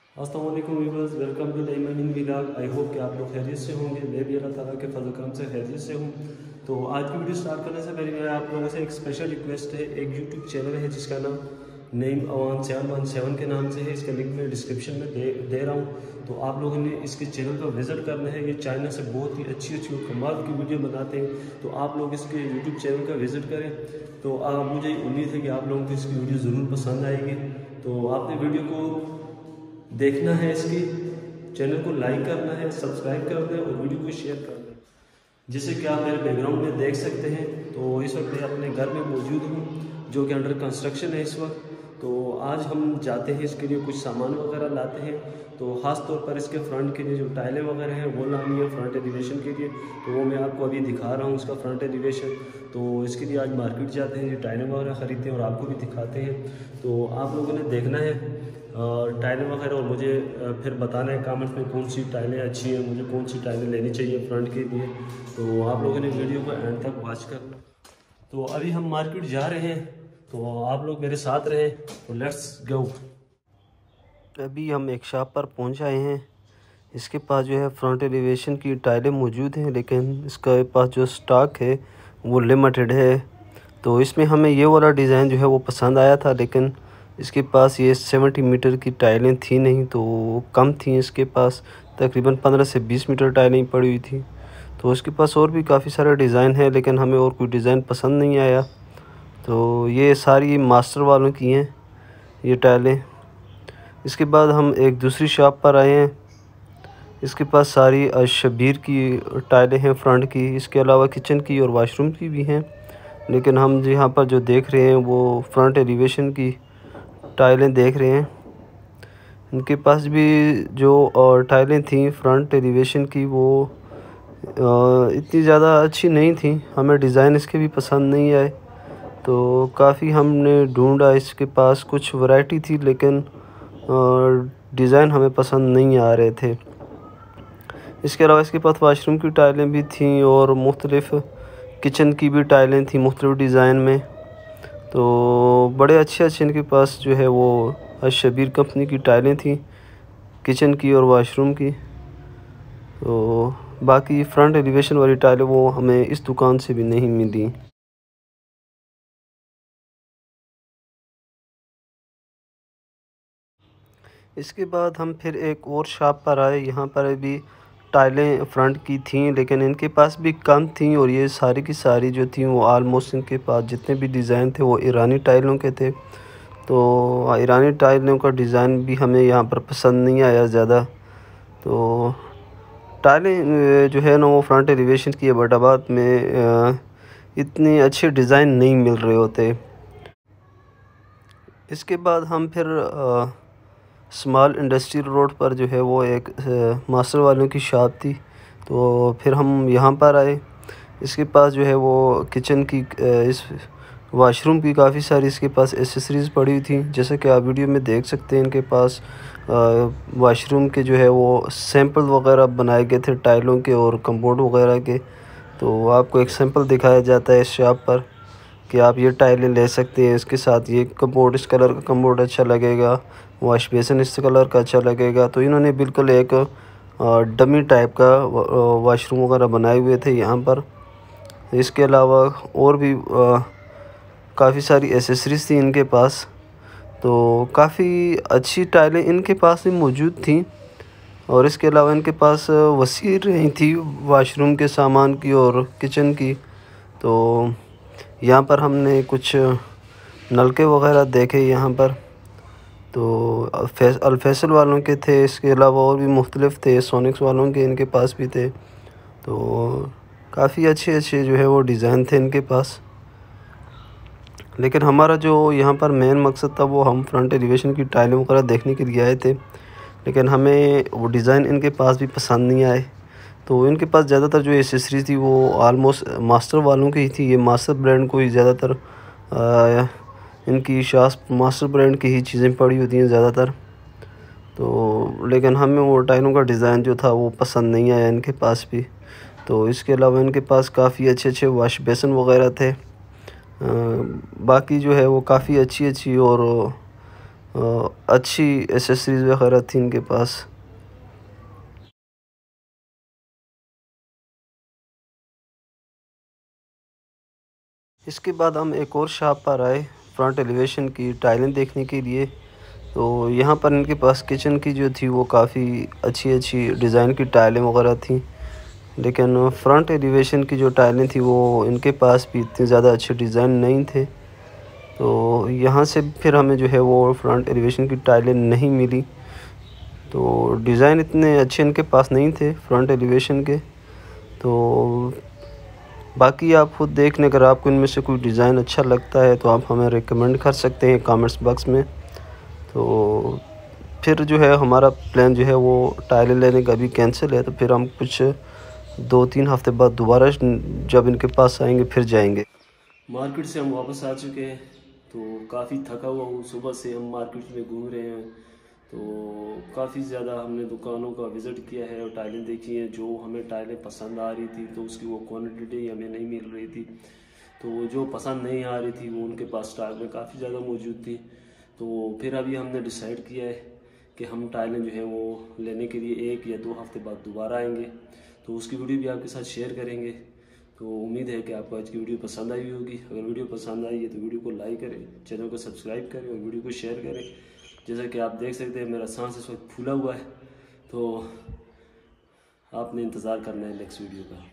अस्सलाम वालेकुम viewers, welcome to नई मॉर्निंग व्लॉग। आई होप कि आप लोग खैरियत से होंगे। मैं भी अल्लाह ताला के फजल करम से खैरियत से हूँ। तो आज की वीडियो स्टार्ट करने से पहले मेरा आप लोगों से एक स्पेशल रिक्वेस्ट है। एक यूट्यूब चैनल है जिसका नाम नईम अवान 717 के नाम से है। इसका लिंक मैं डिस्क्रिप्शन में दे रहा हूँ। तो आप लोगों ने इसके चैनल पर विज़िट करना है। ये चाइना से बहुत ही अच्छी अच्छी और कमाल की वीडियो बनाते हैं। तो आप लोग इसके यूट्यूब चैनल का विज़िट करें। तो मुझे उम्मीद है कि आप लोगों को इसकी वीडियो ज़रूर पसंद आएगी। तो आपने वीडियो को देखना है, इसकी चैनल को लाइक करना है, सब्सक्राइब करना है और वीडियो को शेयर करना है। जैसे कि आप मेरे बैकग्राउंड में देख सकते हैं, तो इस वक्त मैं अपने घर में मौजूद हूँ जो कि अंडर कंस्ट्रक्शन है इस वक्त। तो आज हम जाते हैं, इसके लिए कुछ सामान वगैरह लाते हैं। तो ख़ास तौर पर इसके फ्रंट के लिए जो टाइलें वगैरह हैं वो लानी है फ्रंट एलिवेशन के लिए। तो वो मैं आपको अभी दिखा रहा हूँ उसका फ्रंट एलिवेशन। तो इसके लिए आज मार्केट जाते हैं, ये टाइलें वगैरह ख़रीदते हैं और आपको भी दिखाते हैं। तो आप लोगों ने देखना है टाइलें वगैरह और मुझे फिर बताना है कमेंट में कौन सी टाइलें अच्छी हैं, मुझे कौन सी टाइलें लेनी चाहिए फ्रंट के लिए। तो आप लोगों ने वीडियो को एंड तक वॉच करना। तो अभी हम मार्केट जा रहे हैं, तो आप लोग मेरे साथ रहें। तो लेट्स गो। अभी हम एक शॉप पर पहुंच आए हैं। इसके पास जो है फ्रंट एलिवेशन की टाइलें मौजूद हैं, लेकिन इसके पास जो स्टॉक है वो लिमिटेड है। तो इसमें हमें ये वाला डिज़ाइन जो है वो पसंद आया था, लेकिन इसके पास ये 70 मीटर की टाइलें थी नहीं, तो कम थी। इसके पास तकरीबन 15 से 20 मीटर टाइलें पड़ी हुई थी। तो इसके पास और भी काफ़ी सारे डिज़ाइन है, लेकिन हमें और कोई डिज़ाइन पसंद नहीं आया। तो ये सारी मास्टर वालों की हैं ये टाइलें। इसके बाद हम एक दूसरी शॉप पर आए हैं। इसके पास सारी शबीर की टाइलें हैं फ्रंट की। इसके अलावा किचन की और वाशरूम की भी हैं, लेकिन हम यहाँ पर जो देख रहे हैं वो फ्रंट एलिवेशन की टाइलें देख रहे हैं। इनके पास भी जो टाइलें थी फ्रंट एलिवेशन की वो इतनी ज़्यादा अच्छी नहीं थी। हमें डिज़ाइन इसके भी पसंद नहीं आए। तो काफ़ी हमने ढूंढा, इसके पास कुछ वैरायटी थी, लेकिन डिज़ाइन हमें पसंद नहीं आ रहे थे। इसके अलावा इसके पास वाशरूम की टाइलें भी थीं और मुख्तलिफ़ किचन की भी टाइलें थीं मुख्तलिफ़ डिज़ाइन में। तो बड़े अच्छे अच्छे इनके पास जो है वो शबीर कंपनी की टाइलें थीं किचन की और वाशरूम की। तो बाकी फ्रंट एलिवेशन वाली टाइलें वो हमें इस दुकान से भी नहीं मिली। इसके बाद हम फिर एक और शॉप पर आए। यहाँ पर भी टाइलें फ्रंट की थीं, लेकिन इनके पास भी कम थीं और ये सारी की सारी जो थी वो आलमोस्ट इनके पास जितने भी डिज़ाइन थे वो ईरानी टाइलों के थे। तो ईरानी टाइलों का डिज़ाइन भी हमें यहाँ पर पसंद नहीं आया ज़्यादा। तो टाइलें जो है ना वो फ्रंट एलिवेशन की अहमदाबाद में इतने अच्छे डिज़ाइन नहीं मिल रहे होते। इसके बाद हम फिर स्मॉल इंडस्ट्रियल रोड पर जो है वो एक मास्टर वालों की शॉप थी। तो फिर हम यहाँ पर आए। इसके पास जो है वो किचन की इस वाशरूम की काफ़ी सारी इसके पास एसेसरीज़ पड़ी हुई थी। जैसे कि आप वीडियो में देख सकते हैं, इनके पास वाशरूम के जो है वो सैंपल वगैरह बनाए गए थे टाइलों के और कम्बोर्ड वगैरह के। तो आपको एक सैंपल दिखाया जाता है इस शॉप पर कि आप ये टाइलें ले सकते हैं। इसके साथ ये कम्बोर्ड, इस कलर का कम्बोर्ड अच्छा लगेगा, वॉश बेसिन इस कलर का अच्छा लगेगा। तो इन्होंने बिल्कुल एक डमी टाइप का वाशरूम वगैरह बनाए हुए थे यहाँ पर। इसके अलावा और भी काफ़ी सारी एसेसरीज़ थी इनके पास। तो काफ़ी अच्छी टाइलें इनके पास भी मौजूद थी और इसके अलावा इनके पास वसी रेंज थी वाशरूम के सामान की और किचन की। तो यहाँ पर हमने कुछ नलके वगैरह देखे यहाँ पर। तो अल-फैसल वालों के थे, इसके अलावा और भी मुख्तलिफ़ थे, सोनिक्स वालों के इनके पास भी थे। तो काफ़ी अच्छे अच्छे जो है वो डिज़ाइन थे इनके पास। लेकिन हमारा जो यहाँ पर मेन मकसद था वो हम फ्रंट एलिवेशन की टाइलें वगैरह देखने के लिए आए थे, लेकिन हमें वो डिज़ाइन इनके पास भी पसंद नहीं आए। तो इनके पास ज़्यादातर जो एसेसरीज थी वो आलमोस्ट मास्टर वालों की ही थी। ये मास्टर ब्रांड को ही ज़्यादातर इनकी शास मास्टर ब्रांड की ही चीज़ें पड़ी होती हैं ज़्यादातर। तो लेकिन हमें वो टाइलों का डिज़ाइन जो था वो पसंद नहीं आया इनके पास भी। तो इसके अलावा इनके पास काफ़ी अच्छे अच्छे वाश बेसिन वगैरह थे। बाकी जो है वो काफ़ी अच्छी अच्छी और अच्छी एसेसरीज़ वगैरह थी इनके पास। इसके बाद हम एक और शॉप पर आए फ्रंट एलिवेशन की टाइलें देखने के लिए। तो यहाँ पर इनके पास किचन की जो थी वो काफ़ी अच्छी अच्छी डिज़ाइन की टाइलें वगैरह थी, लेकिन फ्रंट एलिवेशन की जो टाइलें थी वो इनके पास भी इतनी ज़्यादा अच्छे डिज़ाइन नहीं थे। तो यहाँ से फिर हमें जो है वो फ्रंट एलिवेशन की टाइलें नहीं मिली। तो डिज़ाइन इतने अच्छे इनके पास नहीं थे फ्रंट एलिवेशन के। तो बाकी आप खुद देख लें, अगर आपको इनमें से कोई डिज़ाइन अच्छा लगता है तो आप हमें रिकमेंड कर सकते हैं कमेंट्स बॉक्स में। तो फिर जो है हमारा प्लान जो है वो टाइलें लेने का भी कैंसिल है। तो फिर हम कुछ 2-3 हफ़्ते बाद दोबारा जब इनके पास आएंगे फिर जाएंगे। मार्केट से हम वापस आ चुके हैं, तो काफ़ी थका हुआ हूँ। सुबह से हम मार्केट में घूम रहे हैं, तो काफ़ी ज़्यादा हमने दुकानों का विज़िट किया है और टाइलें देखी हैं। जो हमें टाइलें पसंद आ रही थी तो उसकी वो क्वांटिटी हमें नहीं मिल रही थी। तो जो पसंद नहीं आ रही थी वो उनके पास स्टॉक में काफ़ी ज़्यादा मौजूद थी। तो फिर अभी हमने डिसाइड किया है कि हम टाइलें जो है वो लेने के लिए 1 या 2 हफ्ते बाद दोबारा आएंगे। तो उसकी वीडियो भी आपके साथ शेयर करेंगे। तो उम्मीद है कि आपको आज की वीडियो पसंद आई होगी। अगर वीडियो पसंद आई है तो वीडियो को लाइक करें, चैनल को सब्सक्राइब करें और वीडियो को शेयर करें। जैसा कि आप देख सकते हैं मेरा सांस इस वक्त फूला हुआ है, तो आपने इंतज़ार करना है नेक्स्ट वीडियो का।